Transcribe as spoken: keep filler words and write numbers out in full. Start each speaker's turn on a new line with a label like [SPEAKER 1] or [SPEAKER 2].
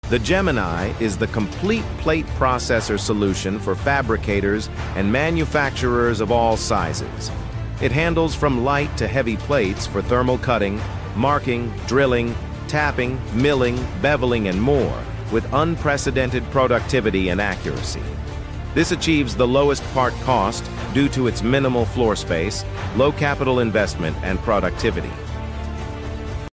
[SPEAKER 1] The Gemini is the complete plate processor solution for fabricators and manufacturers of all sizes. It handles from light to heavy plates for thermal cutting, marking, drilling, tapping, milling, beveling, and more, with unprecedented productivity and accuracy. This achieves the lowest part cost due to its minimal floor space, low capital investment, and productivity.